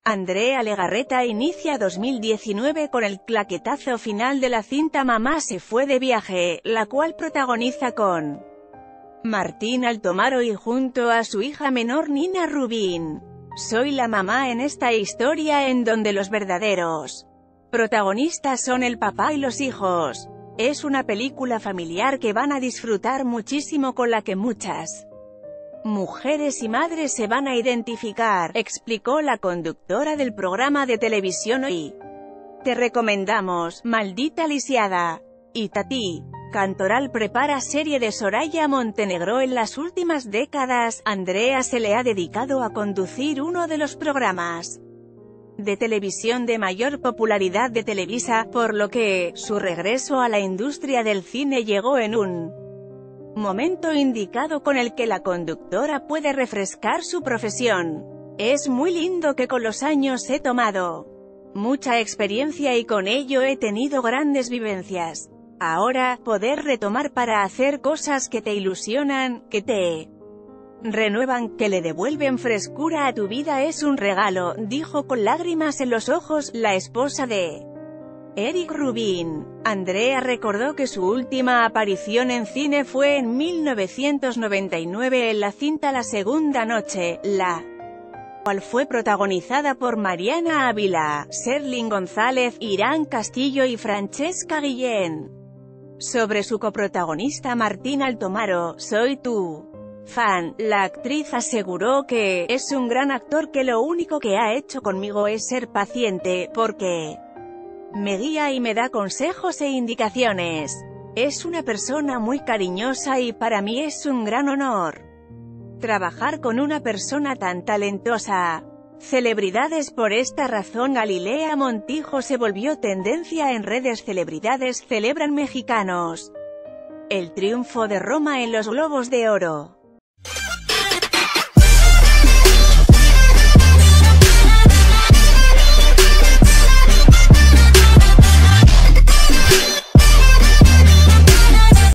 Andrea Legarreta inicia 2019 con el claquetazo final de la cinta Mamá se fue de viaje, la cual protagoniza con Martín Altomaro y junto a su hija menor Nina Rubín. Soy la mamá en esta historia en donde los verdaderos protagonistas son el papá y los hijos. Es una película familiar que van a disfrutar muchísimo, con la que muchas mujeres y madres se van a identificar, explicó la conductora del programa de televisión Hoy Te Recomendamos, Maldita Lisiada. Y Tati Cantoral prepara serie de Soraya Montenegro. En las últimas décadas, Andrea se le ha dedicado a conducir uno de los programas de televisión de mayor popularidad de Televisa, por lo que su regreso a la industria del cine llegó en un momento indicado con el que la conductora puede refrescar su profesión. Es muy lindo que con los años he tomado mucha experiencia y con ello he tenido grandes vivencias. Ahora, poder retomar para hacer cosas que te ilusionan, que te renuevan, que le devuelven frescura a tu vida es un regalo, dijo con lágrimas en los ojos la esposa de Eric Rubin. Andrea recordó que su última aparición en cine fue en 1999 en la cinta La Segunda Noche, la cual fue protagonizada por Mariana Ávila, Sherlyn González, Irán Castillo y Francesca Guillén. Sobre su coprotagonista Martín Altomaro, Soy tu fan, la actriz aseguró que es un gran actor, que lo único que ha hecho conmigo es ser paciente, porque me guía y me da consejos e indicaciones. Es una persona muy cariñosa y para mí es un gran honor trabajar con una persona tan talentosa. Celebridades. Por esta razón Galilea Montijo se volvió tendencia en redes. Celebridades celebran mexicanos el triunfo de Roma en los Globos de Oro.